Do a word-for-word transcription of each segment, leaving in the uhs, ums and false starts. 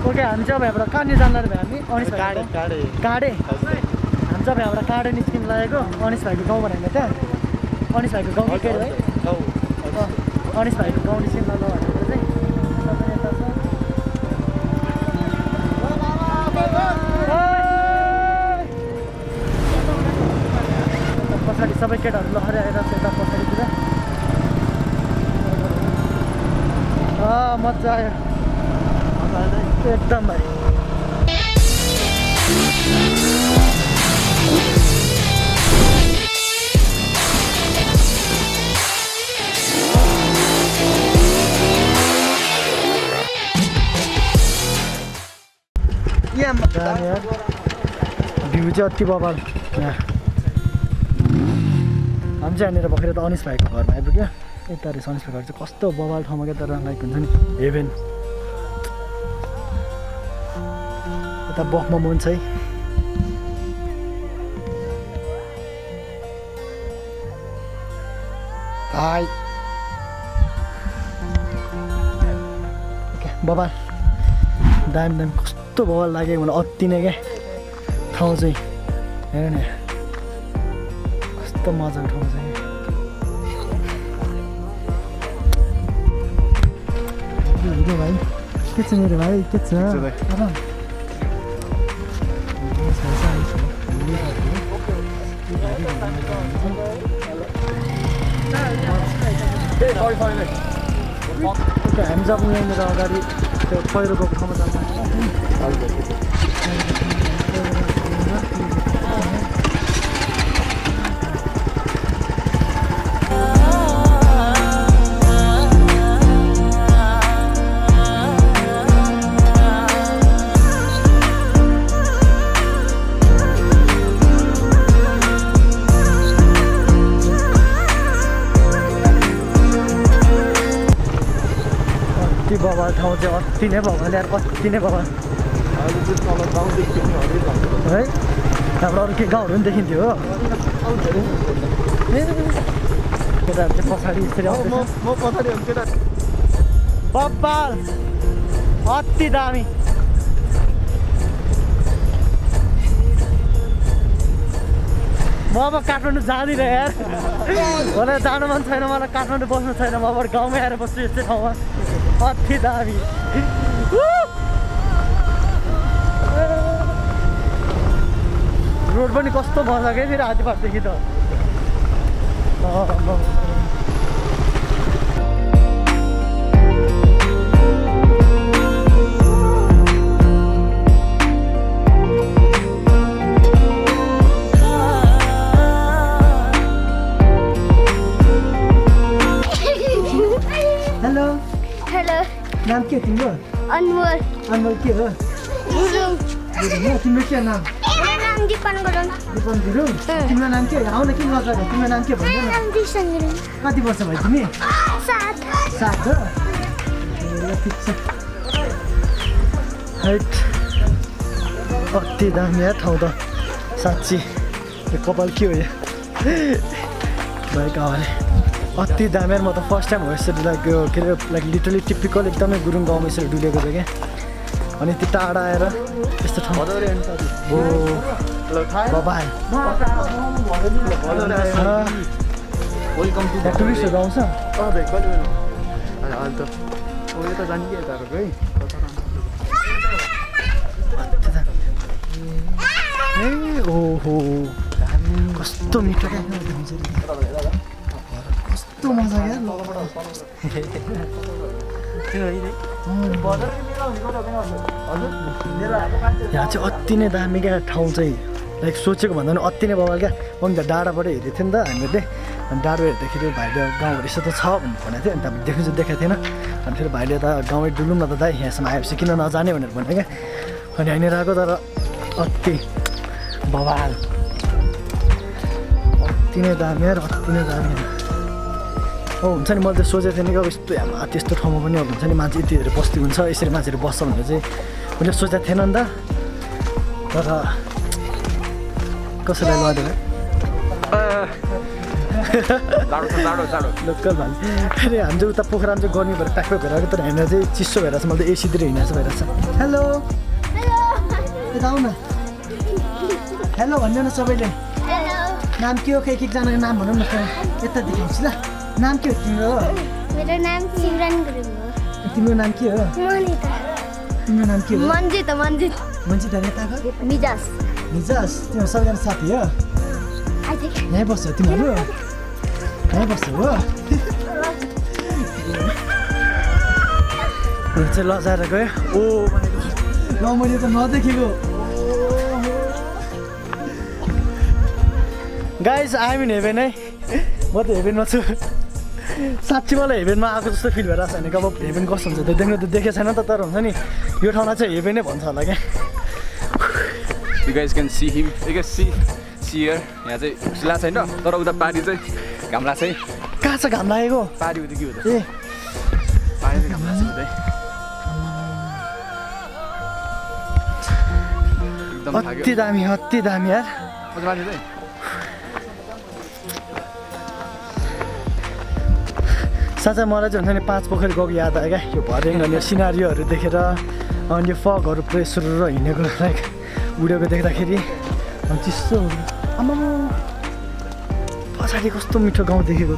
Okay हामी चाहिँ अब यहाँबाट कहाँनिर जानु लाग्यो हामी अनिस भाइ काडे काडे हामी चाहिँ अब यहाँबाट काडे निस्किनु लागेको अनिस भाइको गाउँ भनेको त्यहाँ अनिस भाइको गाउँ के अरे है अनिस भाइको गाउँ निस्किनु लाग्यो भनेको चाहिँ पछाडि सबै केटाहरू लहरै आइरहेको छ यता पछाडितिर मजा आयो एकदम भाइ भ्यू चाहिँ अति बबाल यहाँ हामी चाहिँ यहाँनिर भर्खर त अनिस भाइको घरमा आइपुग्यो यता रहेछ अनिस भाइको घर चाहिँ कस्तो बबाल ठाउँमा क्या तर लाइक हुन्छ नि हेभेन यता बफमा मन छ है हाई ओके बबाल दामी दामी कस्तो बबाल लाग्यो मलाई अति नै क्या ठाउँ चाहिँ हेर न कस्तो मजाको ठाउँ छ भाइ के छ मेरो भाइ के छ हामी जब यहाँनिर अगाडि त्यो पहिरो गएको ठाउँमा जान्छ बबाल ठाउँ चाहिँ अति नै बबाल यार अति नै बबाल है हाम्रो अरू के गाउँहरू पनि देखिन्थ्यो हो केटाहरू चाहिँ पछाडि यसरी बबाल अति दामी म अब काठमाडौँ जाँदिनँ यार मलाई जानु मन छैन मलाई काठमाडौँ बस्नु छैन म अब गाउँमै आएर बस्छु यस्तै ठाउँमा अति दामी रोड पनि कस्तो मजा क्या फेरि आदिपाटदेखि त हेलो हेलो नाम के तिम्रो अनमोल अनमोल के हो गुरुङ तिम्रो के नाम मेरो नाम दिपन गुरुङ दिपन गुरुङ तिम्रो नाम के आउन किन नजाने तिम्रो नाम के भन्नु न दिसन गुरुङ कति वर्ष भयो तिमी सात सात हो ल ठिक छ हाइट अति दामी यार ठाउँ त साँच्ची यो कपाल के हो यो भएको हावाले अति दामी म त फर्स्ट टाइम हो यसरी लाइक यो के अरे लाइक लिटरली टिपिकल एकदमै गुरुङ गाउँमा यसरी डुलेको छ क्या अनि त्यो टाढा आएर यस्तो ठाउँ हो बबाल टुरिस्टहरू आउँछ ए ओहो कस्तो मिठो क्या कस्तो मजा क्या यहाँ चाहिँ अति नै दामी क्या ठाउँ चाहिँ लाइक सोचेको भन्दा पनि अति नै बबाल क्या म त डाँडाबाट हेरेको थिएँ नि त हामीहरूले अनि डाँडो हेर्दाखेरि भाइले गाउँहरू यसो त छ भनेर भनेको थियो अनि त देख्नु चाहिँ देखाएको थिएन अनि फेरि भाइले त गाउँमै डुलौँ न त दाइ यहाँसम्म आएपछि किन नजाने भनेर भने क्या अनि यहाँनिर आएको तर अति बबाल अति नै दामी यार अति नै दामी हो हुन्छ नि मैले त सोचेको थिएँ नि कि अब यस्तो यहाँ त्यस्तो ठाउँमा पनि अब हुन्छ नि मान्छे यति धेरै बस्ती हुन्छ यसरी मान्छेहरू बस्छ भनेर चाहिँ मैले सोचेको थिएन नि त तर कसैलाई लडेर जाडो छ जाडो जाडो लोकल भाले फेरि हामी चाहिँ उता पोखरामा चाहिँ गर्मी भएर प्याक प्याक भएर आएको तर हामीलाई चाहिँ चिसो भएर छ मैले त एसीतिर हिँडेको छ भइरहेछ हेलो यता आऊ न हेलो भन्नु न सबैले नाम के हो खै एकजनाको नाम भनौँ न यता देखाउँछु ल नाम के हो तिम्रो मेरो नाम सिमरन गुरुङ हो तिम्रो नाम के हो मनिता तिम्रो नाम के हो मन्जित मन्जित मन्जित नेताको मिजास मिजास तिम्रो सबैजना साथी हो यहीँ बस्छ तिमीहरू यहीँ बस्छ हो चाहिँ लजाएर गयो ओ ल मैले त नदेखेको गाइस आइम इन हेभेन है म त हेभेनमा छु साँच्ची मलाई हेभेनमा आएको जस्तो फिल भइरहेको छ भनेको अब हेभेन कस्तो हुन्छ त्यो देख्नु त देखेको छैन त तर हुन्छ नि यो ठाउँलाई चाहिँ हेभेनै भन्छ होला क्या You guys can see him. You guys see see here. यहाँ चाहिँ सिला छैन तर उता पारी चाहिँ घाम लाग्छ है कहाँ छ घाम लागेको पारी उता के हो त ए पारी चाहिँ घाम लाग्छ उतै एकदम थाक्यो अति दामी अति दामी यार मजा लाग्यो चाहिँ साँच्चै मलाई चाहिँ हुन्छ नि पाँच पोखरी गएको याद आयो क्या यो भर्याङ अनि सिनारीहरू देखेर अनि यो फगहरू प्रेसर र हिँडेको लाइक उडेको देख्दाखेरि अनि चिसो आमा पछाडि कस्तो मिठो गाउँ देखेको त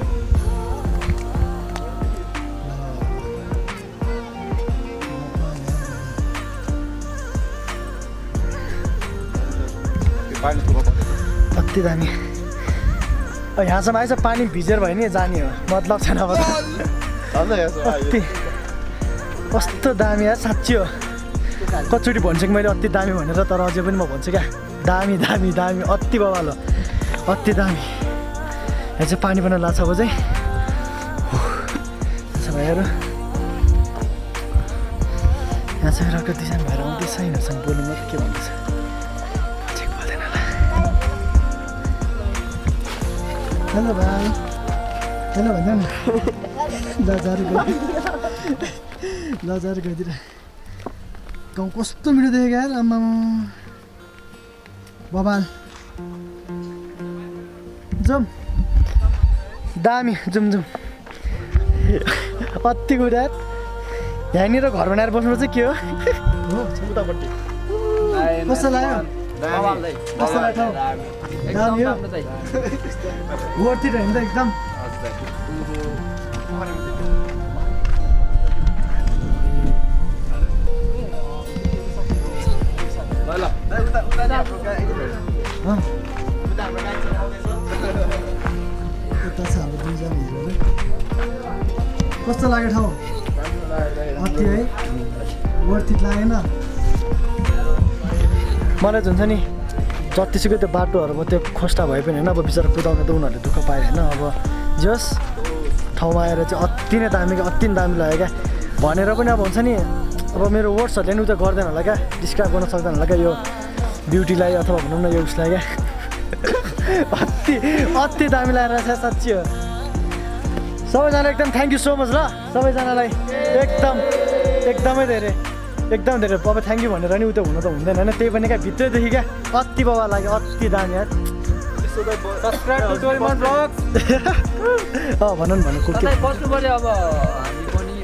अति दामी यहाँसम्म आएछ पानी भिजेर भयो नि जाने हो मतलब छैन अब अति कस्तो दामी यार साँच्ची हो कचोटि भन्छु कि मैले अति दामी भनेर तर अझै पनि म भन्छु क्या दामी दामी दामी अति बवाल हो अति दामी यहाँ चाहिँ पानी पनि लाग्छ अब चाहिँ त्यसो भएर यहाँ चाहिँ रक डिजाइन भएर आउँदैछ यिनीहरूसँग बोल्नु मात्रै के भन्दैछ चेक बोल्दैन होला हेलो भाइ हेलो भन्दा नि लजाहरू गयो लजाहरू गइदिएर गाउँ कस्तो मिठो देखेको यार आम्मा बबाल जाउँ दामी जाउँ जाउँ अति कुरा यहाँनिर घर बनाएर बस्नु चाहिँ के हो उतापट्टि कस्तो लाग्यो कस्तो लाग्यो दामी हो गोरतिर हिँड्दा एकदम उता छ हाम्रो दुईजना हिरोहरू कस्तो लाग्यो ठाउँ अति है वर्थित लागेन मलाई हुन्छ नि जतिसुकै त्यो बाटोहरूमा त्यो खोस्टा भए पनि होइन अब बिचरा कुदाउने त उनीहरूले दुःख पाए होइन अब जस ठाउँमा आएर चाहिँ अति नै दामी अति नै दामी लाग्यो क्या भनेर पनि अब हुन्छ नि अब मेरो वर्ड्सहरूले नि उता गर्दैन होला क्या डिस्क्राइब गर्न सक्दैन होला क्या यो ब्युटीलाई अथवा भनौँ न यो उसलाई क्या अति अति दामी लागेर छ साँच्ची हो सबैजना एकदम थ्याङ्क यू सो मच ल सबैजनालाई एकदम एकदमै धेरै एकदम धेरै अब थ्याङ्क यू भनेर नि उता हुन त हुँदैन होइन त्यही पनि क्या भित्रैदेखि क्या अति बाबा लाग्यो अति दामी यार अँ भनौँ न भन्नु बस्नु पर्यो अब हामी पनि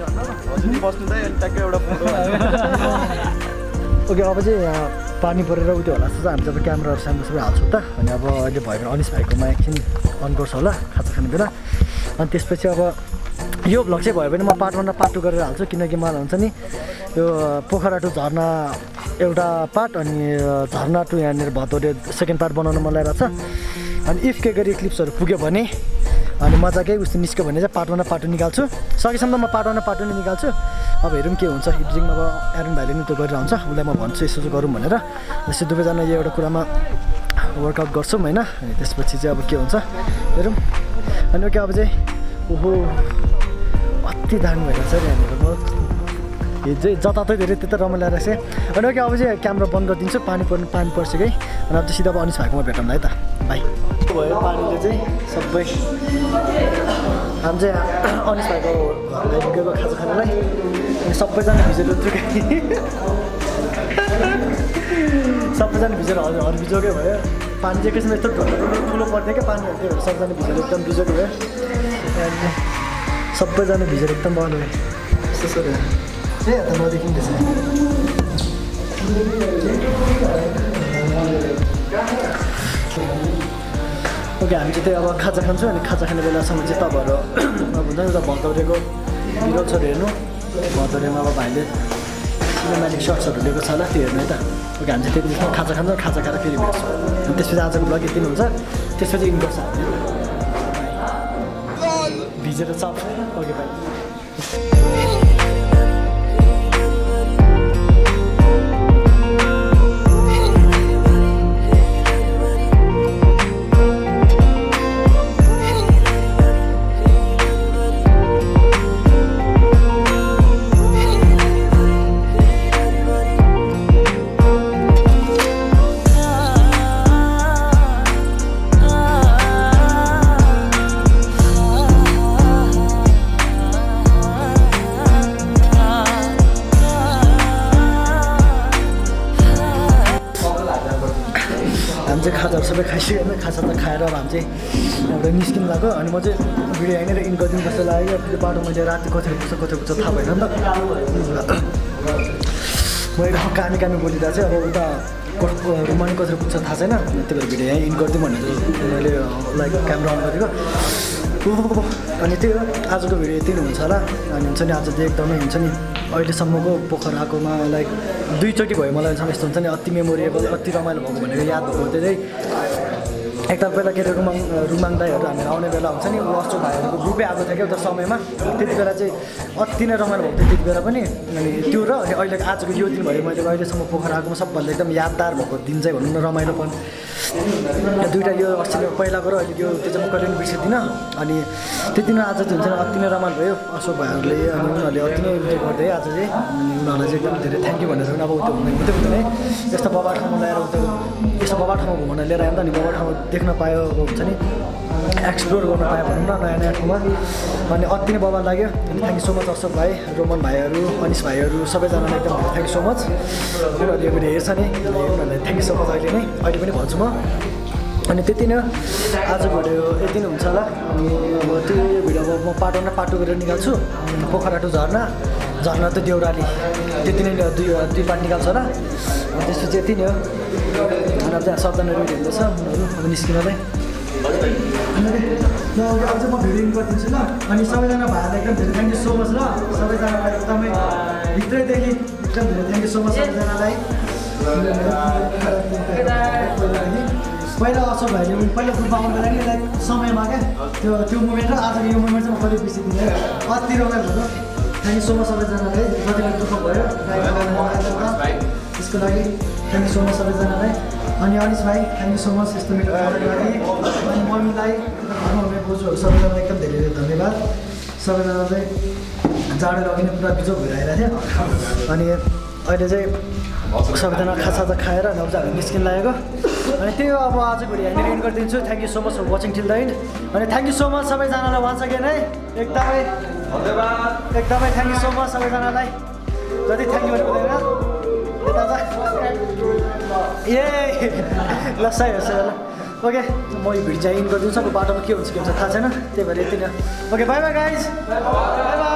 ओके अब चाहिँ यहाँ पानी परेर उयो होला जस्तो चाहिँ हामी चाहिँ क्यामेराहरू सानो सबै हाल्छौँ त अनि अब अहिले भयो भने अनिस भाइकोमा एकछिन अन गर्छ होला खाजा खाने बेला अनि त्यसपछि अब यो भ्लग चाहिँ भयो भने म पार्ट वान र पार्ट टू गरेर हाल्छु किनकि मलाई हुन्छ नि यो पोखरा टु झर्ना एउटा पार्ट अनि झर्ना टु यहाँनिर भदौरे सेकेन्ड पार्ट बनाउनु मन लागिरहेको छ अनि इफ के गरी क्लिप्सहरू पुग्यो भने अनि मजाकै उस्तो निस्क्यो भने चाहिँ पार्ट वान र पार्ट टू निकाल्छु सकेसम्म म पार्ट वान र पार्ट टू नै निकाल्छु अब हेरौँ के हुन्छ एडिटिङ अब एरन भाइले नि त्यो गरेर हुन्छ उसलाई म भन्छु यसो चाहिँ गरौँ भनेर जस्तै दुवैजना यो एउटा कुरामा वर्कआउट गर्छौँ होइन अनि त्यसपछि चाहिँ अब के हुन्छ हेरौँ अनि ओके अब चाहिँ ओहो अति दामी भइरहेको छ यहाँनिर म हिजो जतातै धेरै त्यता रमाइलो रहेछ अनि ओके अब चाहिँ क्यामेरा बन्द गरिदिन्छु पानी पर्नु पानी पर्छ कि अनि अब चाहिँ सिधा अब अनिस भाइकोमा भेटौँ है त बाई भयो पानीले चाहिँ सबै हामी चाहिँ अनिस भाइको घरलाई गएको खाजा खानालाई अनि सबैजना भिजेर उत्रिकै सबैजना भिजेर हजुर अरू बिजोकै भयो पानी चाहिँ एकैछिन यस्तो ठुलो पर्थ्यो क्या पानी त्यो भएर सबैजना भिजेर एकदम बिजोकै भयो अनि सबैजना भिजेर एकदम बन्द भयो यस्तो सोध्यो ए त नदेखि त्यसै ओके हामी चाहिँ त्यही अब खाजा खान्छौँ अनि खाजा खाने बेलासम्म चाहिँ तपाईँहरू अब हुन्छ नि त भदौरेको भिडियो छ हेर्नु भदौरेमा अब भाइले सिनेमेटिक सर्ट्सहरू लिएको छ होला त्यो हेर्नु है त ओके हामी चाहिँ त्यति बेलामा खाजा खान्छौँ खाजा खाएर फेरि भेट्छौँ अनि त्यसपछि आजको ब्लग यति हुन्छ त्यसपछि इन गर्छ भिजेर चप ओके भाइ खाजाहरू सबै खाइसक्यो होइन खाजा त खाएर अब हामी चाहिँ एउटा निस्किनु लाग्यो अनि म चाहिँ भिडियो यहाँनिर इन गरिदिनु जस्तो लाग्यो फेरि बाटो मैले राति कति पुग्छ कति पुग्छ थाहा भएन नि त म एकदम कामी कामी बोलिरहेको चाहिँ अब उता रुममा नि कति पुग्छ थाहा छैन त्यही भएर भिडियो यहीँ इन गरिदिउँ भनेर मैले लाइक क्यामेरा अन गरेको अनि त्यो आजको भिडियो यति नै हुन्छ होला अनि हुन्छ नि आज चाहिँ एकदमै हुन्छ नि अहिलेसम्मको पोखराकोमा लाइक दुईचोटि भयो मलाई यस्तो हुन्छ नि अति मेमोरेबल अति रमाइलो भएको भनेको याद भएको त्यही एकताल पहिला के अरे रुमाङ रुमाङ दाईहरू हामीहरू आउने बेला हुन्छ नि लस्टो भाइहरूको ग्रुपै आएको थियो क्या उता समयमा त्यति बेला चाहिँ अति नै रमाइलो भएको थियो त्यति बेला पनि अनि त्यो र अनि अहिले आजको यो दिन भयो मैले अहिलेसम्म पोखरा आएकोमा सबभन्दा एकदम यादगार भएको दिन चाहिँ भनौँ न रमाइलो पनि दुइटा यो अस्ति पहिलाको र अहिले यो त्यो चाहिँ म कहिले पनि बिर्सिदिनँ अनि त्यति नै आज चाहिँ हुन्छ नि अति नै रमाइलो भयो अशोक भाइहरूले अनि उनीहरूले अति नै इन्जोय गर्दै आज चाहिँ उनीहरूलाई चाहिँ एकदम धेरै थ्याङ्क यू भनेर पनि अब त्यो हुँदै हुँदै हुँदैन है यस्तो बबा ठाउँमा ल्याएर उता यस्तो बबा ठाउँमा घुमाउन लिएर आयो नि त अनि बबा ठाउँमा देख्न पायो अब हुन्छ नि एक्सप्लोर गर्न पायो भनौँ न नयाँ नयाँ ठाउँमा अनि अति नै बबा लाग्यो अनि thank you so much Ashok भाइ रोमन भाइहरू अनिस भाइहरू सबैजनालाई एकदम थ्याङ्क यू सो मच उनीहरूले भिडियो हेर्छ नि उनीहरूलाई थ्याङ्क यू सो मच अहिले नै अहिले पनि भन्छु म अनि त्यति नै आजको भिडियो यति नै हुन्छ होला अनि अब त्यो भिडियो अब म पाटो न पाटो गरेर निकाल्छु पोखरा टु झर्ना झर्ना त देउराली त्यति नै दुई दुई पार्ट निकाल्छ होला त्यसपछि यति नै हो अनि अब चाहिँ सबजना रेडी हुँदैछ उनीहरू अब निस्किनलाई अब चाहिँ म भिडियो इन गरिदिन्छु ल अनि सबैजना भाइलाई एकदम धेरै थ्याङ्क यू सो मच ल सबैजनालाई एकदमै भित्रैदेखि एकदम धेरै थ्याङ्क यू सो मच सबैजनालाई पहिला अशोक भाइले पहिला ग्रुपमा आउनु बेला नि लाइक समयमा क्या त्यो त्यो मुभमेन्ट र आजको यो मुभमेन्ट चाहिँ म कहिले बिर्सिदिनँ अति रमाइलो भयो थ्याङ्क यू सो मच सबैजनालाई जतिले दुःख भयो त्यसको लागि थ्याङ्क यू सो मच सबैजनालाई अनि अनिस भाइ थ्याङ्क यू सो मच यस्तो मेरो खानाको लागि अनि मम्मीलाई घरमा हुने बोजूहरू सबैजनालाई एकदम धेरै धेरै धन्यवाद सबैजनालाई जाडो लगिने पुरा बिजोग भएर आइरहेको थियो अनि अहिले चाहिँ सबैजना खाजा खाएर अनि अब चाहिँ हामी निस्किन लागेको अनि त्यही हो अब आजको भिडियो यहाँनिर एन्ड गरिदिन्छु thank you so much for watching till the end अनि थ्याङ्क यू सो मच सबैजनालाई वान्स अगेन है एकदमै धन्यवाद एकदमै थ्याङ्क यू सो मच सबैजनालाई जति थ्याङ्क यू भनेको हुँदैन यता त ए ल सही हो सही ल ओके म यो भिडियो चाहिँ इन गरिदिन्छु अब बाटोमा के हुन्छ के हुन्छ थाहा छैन त्यही भएर यति नै okay bye bye guys bye by